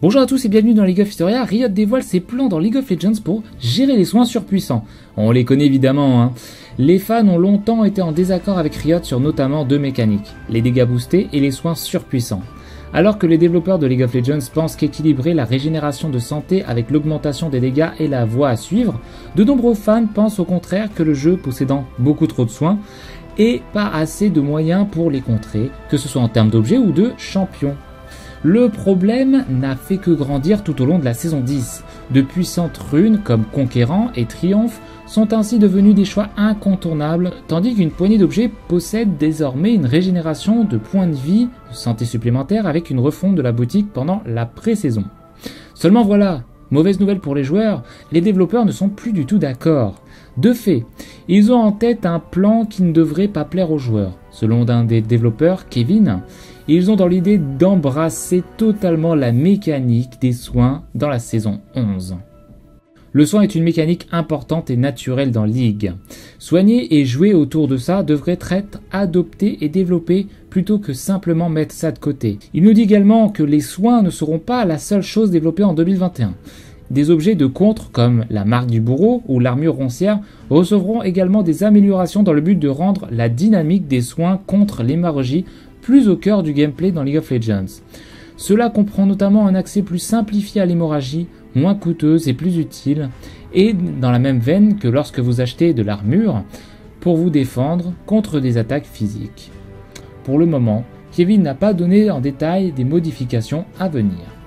Bonjour à tous et bienvenue dans League of Historia. Riot dévoile ses plans dans League of Legends pour gérer les soins surpuissants. On les connaît évidemment, hein. Les fans ont longtemps été en désaccord avec Riot sur notamment deux mécaniques, les dégâts boostés et les soins surpuissants. Alors que les développeurs de League of Legends pensent qu'équilibrer la régénération de santé avec l'augmentation des dégâts est la voie à suivre, de nombreux fans pensent au contraire que le jeu possédant beaucoup trop de soins et pas assez de moyens pour les contrer, que ce soit en termes d'objets ou de champions. Le problème n'a fait que grandir tout au long de la saison 10. De puissantes runes comme Conquérant et Triomphe sont ainsi devenus des choix incontournables, tandis qu'une poignée d'objets possède désormais une régénération de points de vie, de santé supplémentaire avec une refonte de la boutique pendant la pré-saison. Seulement voilà, mauvaise nouvelle pour les joueurs, les développeurs ne sont plus du tout d'accord. De fait, ils ont en tête un plan qui ne devrait pas plaire aux joueurs. Selon un des développeurs, Kevin, ils ont dans l'idée d'embrasser totalement la mécanique des soins dans la saison 11. Le soin est une mécanique importante et naturelle dans League. Soigner et jouer autour de ça devrait être adopté et développé plutôt que simplement mettre ça de côté. Il nous dit également que les soins ne seront pas la seule chose développée en 2021. Des objets de contre comme la marque du bourreau ou l'armure roncière recevront également des améliorations dans le but de rendre la dynamique des soins contre l'hémorragie plus au cœur du gameplay dans League of Legends. Cela comprend notamment un accès plus simplifié à l'hémorragie, moins coûteuse et plus utile, et dans la même veine que lorsque vous achetez de l'armure pour vous défendre contre des attaques physiques. Pour le moment, Kevin n'a pas donné en détail des modifications à venir.